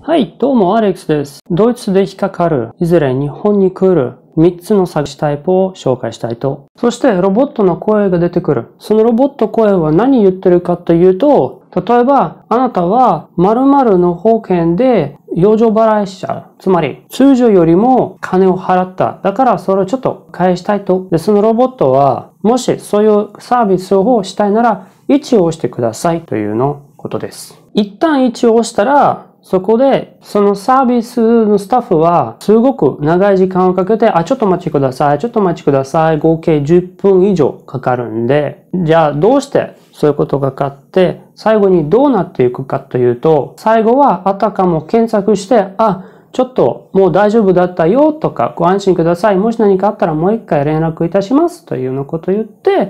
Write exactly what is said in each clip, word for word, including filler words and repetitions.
はい、どうもアレックスです。ドイツで引っかかる、いずれ日本に来るみっつの詐欺タイプを紹介したいと。そしてロボットの声が出てくる。そのロボット声は何言ってるかというと、例えばあなたは〇〇の保険で養生払いしちゃう。つまり通常よりも金を払った。だからそれをちょっと返したいと。で、そのロボットはもしそういうサービスをしたいならいちを押してくださいというのことです。一旦いちを押したらそこで、そのサービスのスタッフは、すごく長い時間をかけて、あ、ちょっとお待ちください、ちょっとお待ちください、合計じゅっぷん以上かかるんで、じゃあどうしてそういうことがかかって、最後にどうなっていくかというと、最後はあたかも検索して、あ、ちょっともう大丈夫だったよとか、ご安心ください。もし何かあったらもう一回連絡いたしますというようなことを言って、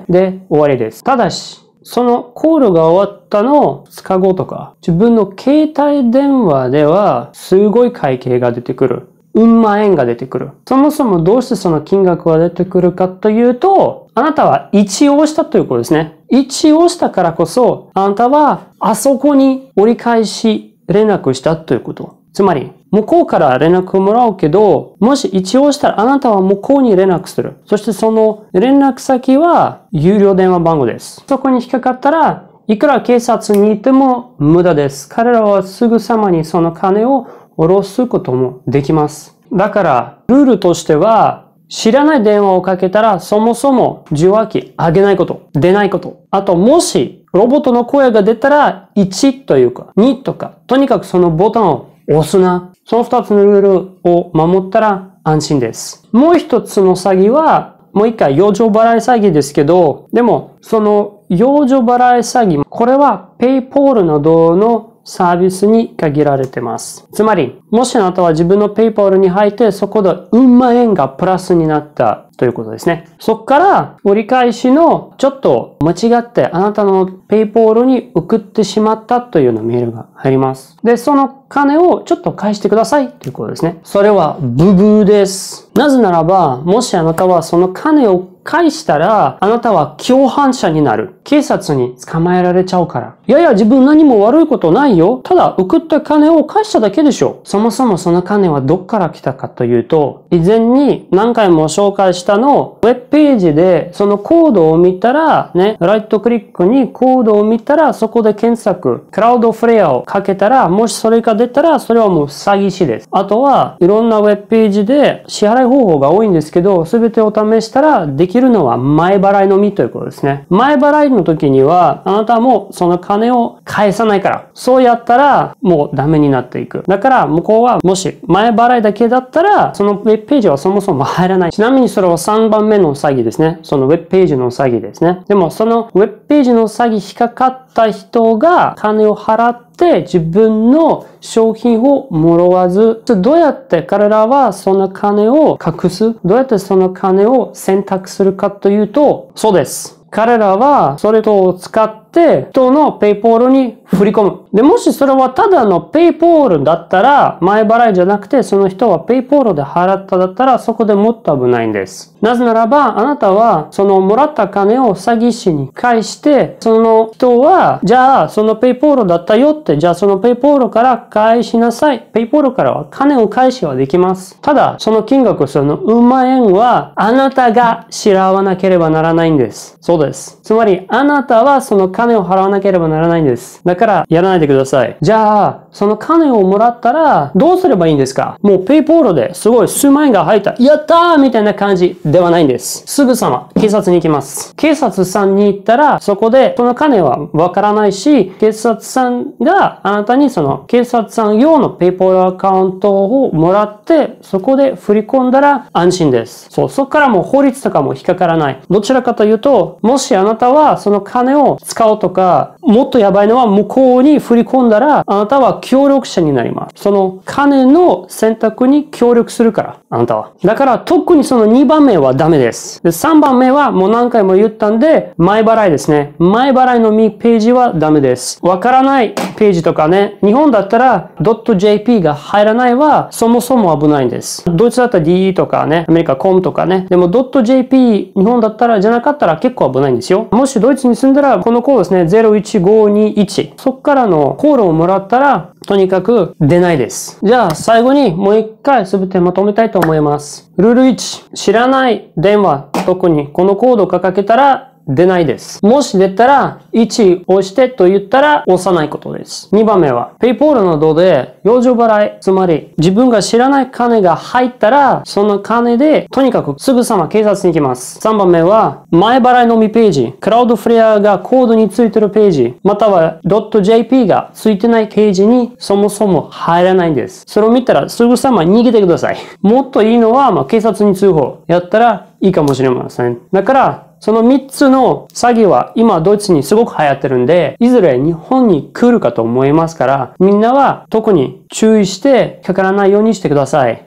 で、終わりです。ただし、そのコールが終わったのふつかごとか、自分の携帯電話ではすごい会計が出てくる。うん万円が出てくる。そもそもどうしてその金額が出てくるかというと、あなたはいちを押したということですね。いちを押したからこそ、あなたはあそこに折り返し連絡したということ。つまり、向こうから連絡をもらうけど、もしいちを押したらあなたは向こうに連絡する。そしてその連絡先は有料電話番号です。そこに引っかかったら、いくら警察に行っても無駄です。彼らはすぐさまにその金を下ろすこともできます。だから、ルールとしては、知らない電話をかけたら、そもそも受話器上げないこと、出ないこと。あと、もし、ロボットの声が出たら、いちというか、にとか、とにかくそのボタンを押すな。その二つのルールを守ったら安心です。もう一つの詐欺は、もう一回、養生払い詐欺ですけど、でも、その養生払い詐欺、これはペイポールなどのサービスに限られてます。つまり、もしあなたは自分のペイポールに入って、そこでうん万円がプラスになったということですね。そこから折り返しのちょっと間違ってあなたのペイポールに送ってしまったというようなメールが入ります。で、その金をちょっと返してくださいということですね。それはブブーです。なぜならば、もしあなたはその金を返したら、あなたは共犯者になる。警察に捕まえられちゃうから。いやいや、自分何も悪いことないよ。ただ、送った金を返しただけでしょ。そもそもその金はどっから来たかというと、以前に何回も紹介したの、ウェブページでそのコードを見たら、ね、ライトクリックにコードを見たら、そこで検索、クラウドフレアをかけたら、もしそれが出たら、それはもう詐欺師です。あとは、いろんなウェブページで支払い方法が多いんですけど、すべてを試したら、できるのは前払いのみということですね。前払いの時には、あなたもその金を返さないから。そうやったら、もうダメになっていく。だから、向こうは、もし前払いだけだったら、そのウェブページはそもそも入らない。ちなみにそれはさんばんめの詐欺ですね。そのウェブページの詐欺ですね。でも、そのウェブページの詐欺引っかかった人が金を払って自分の商品をもらわず、どうやって彼らはその金を隠す？どうやってその金を選択するかというと、そうです。彼らはそれを使って人のペイポールに振り込む。で、もしそれはただのペイポールだったら、前払いじゃなくてその人はペイポールで払っただったら、そこでもっと危ないんです。なぜならば、あなたはそのもらった金を詐欺師に返して、その人は、じゃあそのペイポールだったよって、じゃあそのペイポールから返しなさい。ペイポールからは金を返しはできます。ただ、その金額、そのうん万円は、あなたが支払わなければならないんです。そうです。つまり、あなたはその金を払わなければならないんです。だから、やらないでください。じゃあ、その金をもらったら、どうすればいいんですか？もうペイポールですごい数万円が入った。やったーみたいな感じではないんです。すぐさま、警察に行きます。警察さんに行ったら、そこで、その金はわからないし、警察さんがあなたにその警察さん用のペイポールアカウントをもらって、そこで振り込んだら安心です。そう、そこからもう法律とかも引っかからない。どちらかというと、もしあなたはその金を使うとか、もっとやばいのは向こうに振り込んだら、あなたは協力者になります。その金の選択に協力するから、あなたは。だから特にそのにばんめはダメです。で、さんばんめはもう何回も言ったんで、前払いですね。前払いのみページはダメです。わからないページとかね、日本だったら .jp が入らないはそもそも危ないんです。ドイツだったら ディー とかね、アメリカ コム とかね。でも .jp 日本だったらじゃなかったら結構危ないんですよ。もしドイツに住んだらこのコーですね。ゼロいちごにいち。そっからのコールをもらったら、とにかく出ないです。じゃあ、最後にもう一回すべてまとめたいと思います。ルールいち。知らない電話、特にこのコードをかけたら、出ないです。もし出たら、いち押してと言ったら押さないことです。にばんめは、ペイポールなどで、養生払い、つまり自分が知らない金が入ったら、その金で、とにかくすぐさま警察に行きます。さんばんめは、前払いのみページ、クラウドフレアがコードについてるページ、または .jp がついてないページにそもそも入らないんです。それを見たらすぐさま逃げてください。もっといいのは、まあ、警察に通報やったらいいかもしれません。だから、そのみっつの詐欺は今ドイツにすごく流行ってるんで、いずれ日本に来るかと思いますから、みんなは特に注意してかからないようにしてください。